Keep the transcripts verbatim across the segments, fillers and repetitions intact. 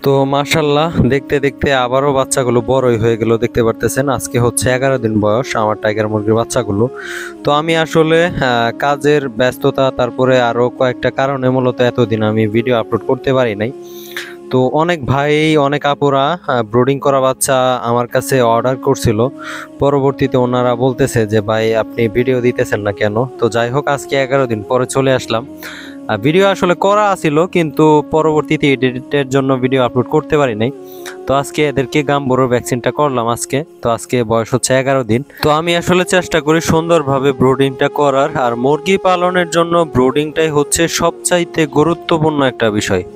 তো মাশাল্লাহ দেখতে দেখতে আবারও বাচ্চাগুলো বড়ই হয়ে গেল। দেখতে পারতেছেন আজকে হচ্ছে এগারো দিন বয়স আমার টাইগার মুরগির বাচ্চাগুলো। তো আমি আসলে কাজের ব্যস্ততা তারপরে আরও কয়েকটা কারণে মূলত এতদিন আমি ভিডিও আপলোড করতে পারি নাই। তো অনেক ভাই অনেক আপুরা ব্রুডিং করা বাচ্চা আমার কাছে অর্ডার করছিল, পরবর্তীতে ওনারা বলতেছে যে ভাই আপনি ভিডিও দিতেছেন না কেন। তো যাই হোক আজকে এগারো দিন পরে চলে আসলাম। ভিডিও আসলে করা ছিল কিন্তু পরবর্তীতে এডিটের জন্য ভিডিও আপলোড করতে পারি নাই। তো আজকে এদেরকে গাম্বুরোর ভ্যাকসিনটা করলাম আজকে। তো আজকে বয়স হচ্ছে এগারো দিন। তো আমি আসলে চেষ্টা করি সুন্দরভাবে ব্রুডিংটা করার, আর মুরগি পালনের জন্য ব্রুডিংটাই হচ্ছে সবচাইতে গুরুত্বপূর্ণ একটা বিষয়।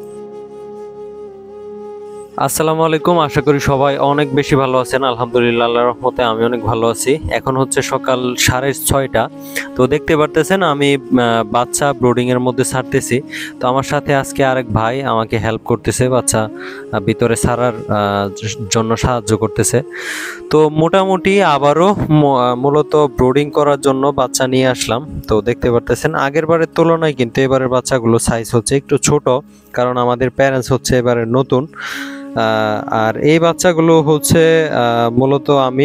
আসসালামু আলাইকুম, আশা করি সবাই অনেক বেশি ভালো আছেন। আলহামদুলিল্লাহ আল্লাহর রহমতে আমি অনেক ভালো আছি। এখন হচ্ছে সকাল সাড়ে ছয়টা। তো দেখতে পারতেছেন আমি বাচ্চা ব্রুডিং এর মধ্যে ছাড়তেছি। তো আমার সাথে আজকে আরেক ভাই আমাকে হেল্প করতেছে, বাচ্চা ভিতরে ছাড়ার জন্য সাহায্য করতেছে। তো মোটামুটি আবারও মূলত ব্রুডিং করার জন্য বাচ্চা নিয়ে আসলাম। তো দেখতে পারতেছেন আগের বারের তুলনায় কিন্তু এবারের বাচ্চাগুলো সাইজ হচ্ছে একটু ছোট, কারণ আমাদের প্যারেন্টস হচ্ছে এবারে নতুন। আর এই বাচ্চাগুলো হচ্ছে মূলত আমি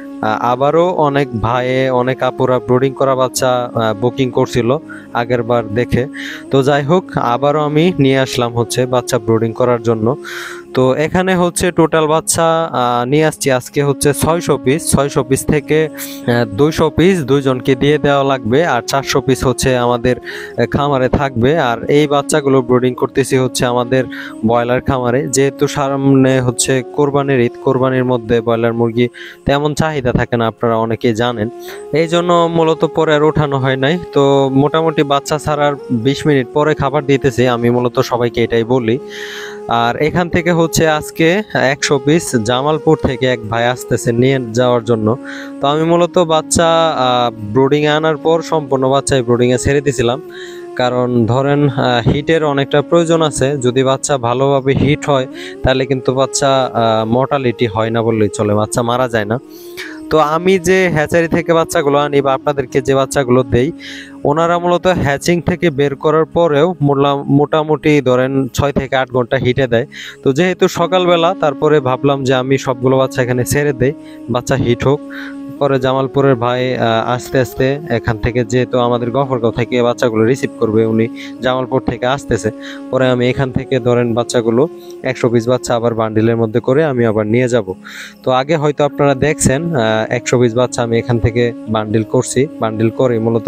আবারও অনেক ভাইয়ে অনেক আপুরা ব্রুডিং করা বাচ্চা বুকিং করছিল আগের বার দেখে। তো যাই হোক আবারও আমি নিয়ে আসলাম হচ্ছে বাচ্চা ব্রুডিং করার জন্য। তো এখানে হচ্ছে টোটাল বাচ্চা নিয়ে আসছি আজকে হচ্ছে ছয়শো পিস। ছয়শো পিস থেকে দুইশো পিস দুইজনকে দিয়ে দেওয়া লাগবে, আর চারশো পিস হচ্ছে আমাদের খামারে থাকবে। আর এই বাচ্চাগুলো ব্রুডিং করতেছি হচ্ছে আমাদের ব্রয়লার খামারে, যেহেতু সামনে হচ্ছে কোরবানির ঈদ। কোরবানির মধ্যে ব্রয়লার মুরগি তেমন চাহিদা থাকে না, আপনারা অনেকেই জানেন। এই জন্য মূলত পরে আর ওঠানো হয় নাই। তো মোটামুটি বাচ্চা ছাড়ার বিশ মিনিট পরে খাবার দিতেছি, আমি মূলত সবাইকে এটাই বলি। আর এখান থেকে হচ্ছে আজকে একশো পিস জামালপুর থেকে এক ভাই আসতেছে নিয়ে যাওয়ার জন্য। তো আমি মূলত বাচ্চা ব্রুডিংয়ে আনার পর সম্পূর্ণ বাচ্চাই ব্রুডিংয়ে ছেড়ে দিয়েছিলাম, কারণ ধরেন হিটের অনেকটা প্রয়োজন আছে। যদি বাচ্চা ভালোভাবে হিট হয় তাহলে কিন্তু বাচ্চা মর্টালিটি হয় না বললেই চলে, বাচ্চা মারা যায় না। তো আমি যে হ্যাচারি থেকে বাচ্চাগুলো আনি বা আপনাদেরকে যে বাচ্চাগুলো দেই, ওনারা মূলত হ্যাচিং থেকে বের করার পরেও মোটামুটি ধরেন ছয় থেকে আট ঘন্টা হিটে দেয়। তো যেহেতু সকালবেলা, তারপরে ভাবলাম যে আমি সবগুলো বাচ্চা এখানে ছেড়ে দেই, বাচ্চা হিট হোক। পরে জামালপুরের ভাই আস্তে আস্তে এখান থেকে, যেহেতু আমাদের গফরগাঁও থেকে বাচ্চাগুলো রিসিভ করবে, উনি জামালপুর থেকে আসতেছে। পরে আমি এখান থেকে ধরেন বাচ্চাগুলো একশো পিস বাচ্চা আবার বান্ডিলের মধ্যে করে আমি আবার নিয়ে যাব। তো আগে হয়তো আপনারা দেখছেন একশো পিস বাচ্চা আমি এখান থেকে বান্ডিল করছি। বান্ডিল করে মূলত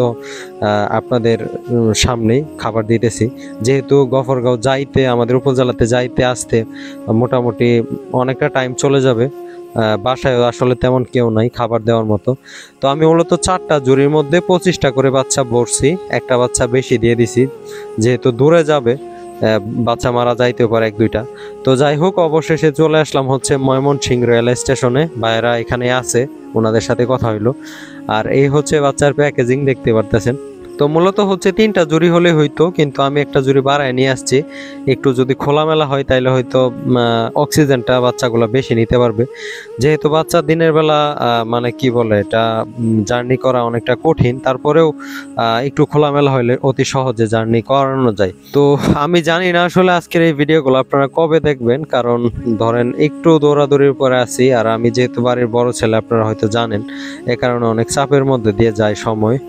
আপনাদের সামনেই খাবার দিতেছি। যেহেতু গফরগাঁও যাইতে, আমাদের উপজেলাতে যাইতে আসতে মোটামুটি অনেকটা টাইম চলে যাবে, বাসায় আসলে তেমন কেউ নাই খাবার দেওয়ার মতো। তো আমি মূলত চারটা জুড়ির মধ্যে পঁচিশটা করে বাচ্চা ভরছি, একটা বাচ্চা বেশি দিয়ে দিছি, যেহেতু দূরে যাবে বাচ্চা মারা যাইতেও পারে এক দুইটা। তো যাই হোক অবশেষে চলে আসলাম হচ্ছে ময়মনসিংহ রেল স্টেশনে। ভাইয়েরা এখানে আছে, ওনাদের সাথে কথা হইলো। আর এই হচ্ছে বাচ্চার প্যাকেজিং, দেখতে পারতেছেন। তো মূলত হচ্ছে তিনটা জুড়ি হলে হইতো, কিন্তু আমি একটা জুড়ি বাড়ায় নিয়ে আসছি। একটু যদি খোলামেলা হয় তাহলে হয়তো অক্সিজেনটা বাচ্চাগুলো বেশি নিতে পারবে। যেহেতু বাচ্চা দিনের বেলা মানে কি বলে এটা জার্নি করা অনেকটা কঠিন, তারপরেও একটু খোলামেলা হলে অতি সহজে জার্নি করানো যায়। তো আমি জানি না আসলে আজকের এই ভিডিওগুলো আপনারা কবে দেখবেন, কারণ ধরেন একটু দৌড়াদৌড়ির পরে আছি। আর আমি যেহেতু বাড়ির বড় ছেলে, আপনারা হয়তো জানেন, এ কারণে অনেক চাপের মধ্যে দিয়ে যায় সময়।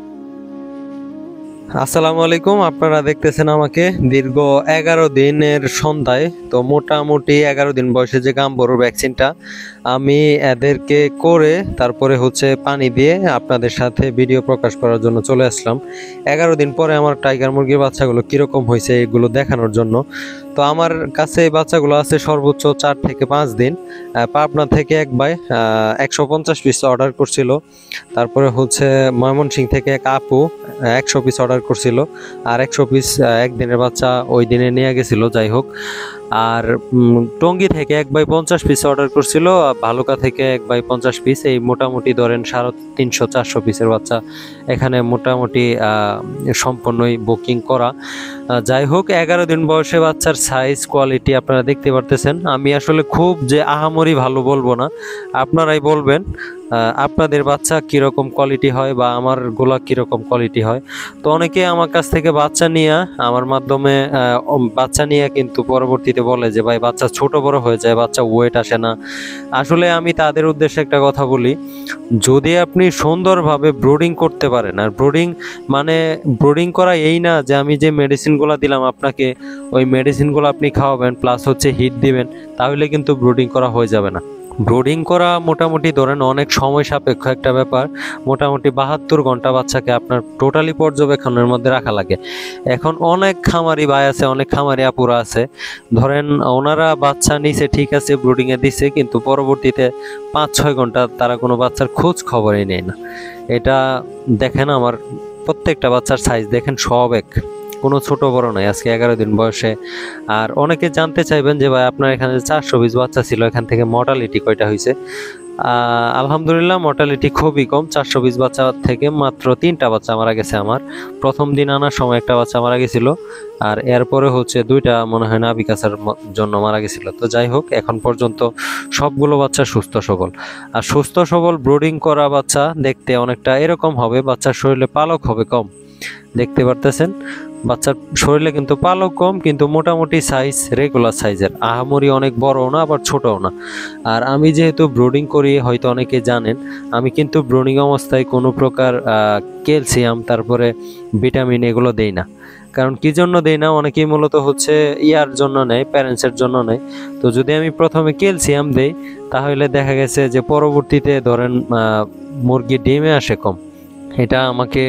আসসালামু আলাইকুম, আপনারা দেখতেছেন আমাকে দীর্ঘ এগারো দিনের সন্ধ্যায়। তো মোটামুটি এগারো দিন বয়সে যে গাম্বুরোর ভ্যাকসিনটা আমি এদেরকে করে তারপরে হচ্ছে পানি দিয়ে আপনাদের সাথে ভিডিও প্রকাশ করার জন্য চলে আসলাম। এগারো দিন পরে আমার টাইগার মুরগির বাচ্চাগুলো কীরকম হয়েছে এগুলো দেখানোর জন্য। তো আমার কাছে এই বাচ্চাগুলো আছে সর্বোচ্চ চার থেকে পাঁচ দিন। পাবনা থেকে এক ভাই একশো পঞ্চাশ পিস অর্ডার করছিল। তারপরে হচ্ছে ময়মনসিংহ থেকে এক আপু একশো পিস অর্ডার করছিল, আর একশো পিস একদিনের বাচ্চা ওই দিনে নিয়ে গেছিল। যাই হোক, আর টঙ্গী থেকে এক বাই পঞ্চাশ পিস অর্ডার করছিল, ভালুকা থেকে এক বাই পঞ্চাশ পিস। এই মোটামুটি ধরেন সাড়ে তিনশো চারশো পিসের বাচ্চা এখানে মোটামুটি সম্পূর্ণই বুকিং করা। যাই হোক এগারো দিন বয়সে বাচ্চার সাইজ কোয়ালিটি আপনারা দেখতে পারতেছেন। আমি আসলে খুব যে আহামরি ভালো বলবো না, আপনারাই বলবেন। আপনাদের বাচ্চা কীরকম কোয়ালিটি হয় বা আমার গোলা কীরকম কোয়ালিটি হয়। তো অনেকে আমার কাছ থেকে বাচ্চা নিয়ে আমার মাধ্যমে বাচ্চা নিয়ে কিন্তু পরবর্তীতে বলে যে ভাই বাচ্চা ছোট বড় হয়ে যায়, বাচ্চা ওয়েট আসে না। আসলে আমি তাদের উদ্দেশ্যে একটা কথা বলি, যদি আপনি সুন্দরভাবে ব্রুডিং করতে পারেন, আর ব্রুডিং মানে ব্রুডিং করা এই না যে আমি যে মেডিসিনগুলো দিলাম আপনাকে ওই মেডিসিনগুলো আপনি খাওয়াবেন প্লাস হচ্ছে হিট দিবেন, তাহলে কিন্তু ব্রুডিং করা হয়ে যাবে না। ব্রুডিং করা মোটামুটি ধরেন অনেক সময় সাপেক্ষ একটা ব্যাপার। মোটামুটি বাহাত্তর ঘন্টা বাচ্চাকে আপনার টোটালি পর্যবেক্ষণের মধ্যে রাখা লাগে। এখন অনেক খামারি ভাই আছে, অনেক খামারি আপুরা আছে, ধরেন ওনারা বাচ্চা নিছে ঠিক আছে, ব্রুডিংয়ে দিছে, কিন্তু পরবর্তীতে পাঁচ ছয় ঘন্টা তারা কোনো বাচ্চার খোঁজ খবরই নেয় না। এটা দেখেন আমার প্রত্যেকটা বাচ্চার সাইজ দেখেন সব এক, কোনো ছোট বড় নয়, আজকে এগারো দিন বয়সে। আর অনেকে জানতে চাইবেন যে ভাই আপনার এখানে চারশো পিস বাচ্চা ছিল, এখান থেকে মর্টালিটি কয়টা হয়েছে। আলহামদুলিল্লাহ মর্টালিটি খুবই কম, চারশো পিস বাচ্চা থেকে মাত্র তিনটা বাচ্চা মারা গেছে। আমার প্রথম দিন আনার সময় একটা বাচ্চা মারা গেছিল, আর এরপরে হচ্ছে দুইটা মনে হয় নাভি কাছার জন্য মারা গেছিল। তো যাই হোক, এখন পর্যন্ত সবগুলো বাচ্চা সুস্থ সবল। আর সুস্থ সবল ব্রুডিং করা বাচ্চা দেখতে অনেকটা এরকম হবে, বাচ্চার শরীরে পালক হবে কম, দেখতে পারতেছেন বাচ্চার শরীরে কিন্তু পালক কম, কিন্তু মোটামুটি সাইজ রেগুলার সাইজের, আহামরি অনেক বড়ও না আবার ছোটও না। আর আমি যেহেতু ব্রুডিং করি, হয়তো অনেকে জানেন, আমি কিন্তু ব্রুডিং অবস্থায় কোনো প্রকার ক্যালসিয়াম তারপরে ভিটামিন এগুলো দেই না। কারণ কি জন্য দেই না, অনেকেই মূলত হচ্ছে ইয়ার জন্য নেয়, প্যারেন্টসের জন্য নেয়। তো যদি আমি প্রথমে ক্যালসিয়াম দেই তাহলে দেখা গেছে যে পরবর্তীতে ধরেন মুরগি ডিমে আসে কম। এটা আমাকে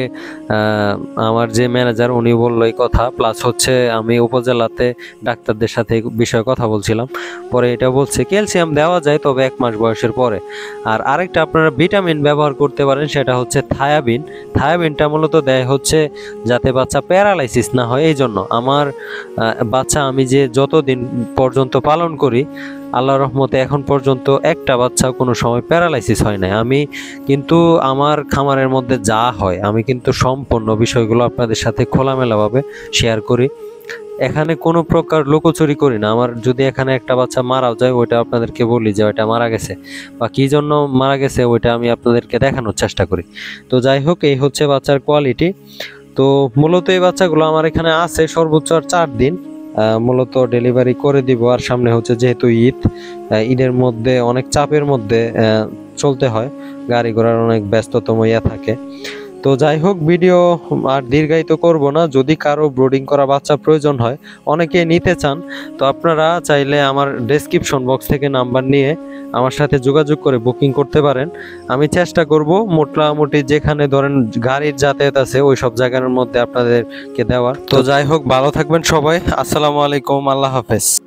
আমার যে ম্যানেজার উনি বললো এই কথা, প্লাস হচ্ছে আমি উপজেলাতে ডাক্তারদের সাথে বিষয়ে কথা বলছিলাম, পরে এটা বলছে ক্যালসিয়াম দেওয়া যায় তবে এক মাস বয়সের পরে। আর আরেকটা আপনারা ভিটামিন ব্যবহার করতে পারেন, সেটা হচ্ছে থায়াবিন। থায়াবিনটা মূলত দেয় হচ্ছে যাতে বাচ্চা প্যারালাইসিস না হয়। এই জন্য আমার বাচ্চা আমি যে যতদিন পর্যন্ত পালন করি আল্লাহর রহমতে এখন পর্যন্ত একটা বাচ্চা কোনো সময় প্যারালাইসিস হয় না। আমি কিন্তু আমার খামারের মধ্যে যা হয় আমি কিন্তু সম্পূর্ণ বিষয়গুলো আপনাদের সাথে খোলামেলাভাবে শেয়ার করি। এখানে কোনো প্রকার লুকোচুরি করি না। আমার যদি এখানে একটা বাচ্চা মারাও যায় ওইটা আপনাদেরকে বলি যে ওইটা মারা গেছে বা কী জন্য মারা গেছে ওইটা আমি আপনাদেরকে দেখানোর চেষ্টা করি। তো যাই হোক, এই হচ্ছে বাচ্চার কোয়ালিটি। তো মূলত এই বাচ্চাগুলো আমার এখানে আছে সর্বোচ্চ আর চার দিন, মূলত ডেলিভারি করে দিব। আর সামনে হচ্ছে যেহেতু ঈদ, ঈদের মধ্যে অনেক চাপের মধ্যে চলতে হয়, গাড়ি ঘোড়ার অনেক ব্যস্ততম ইয়া থাকে। তো যাই হোক, ভিডিও আর দীর্ঘায়িত করব না। যদি কারো ব্রুডিং করা বাচ্চা প্রয়োজন হয়, অনেকে নিতে চান, তো আপনারা চাইলে আমার ডেসক্রিপশন বক্স থেকে নাম্বার নিয়ে আমার সাথে যোগাযোগ করে বুকিং করতে পারেন। আমি চেষ্টা করব মোটামুটি যেখানে ধরেন গাড়ির যাতায়াত আছে ওই সব জায়গার মধ্যে আপনাদেরকে দেওয়ার। তো যাই হোক, ভালো থাকবেন সবাই। আসসালামু আলাইকুম, আল্লাহ হাফেজ।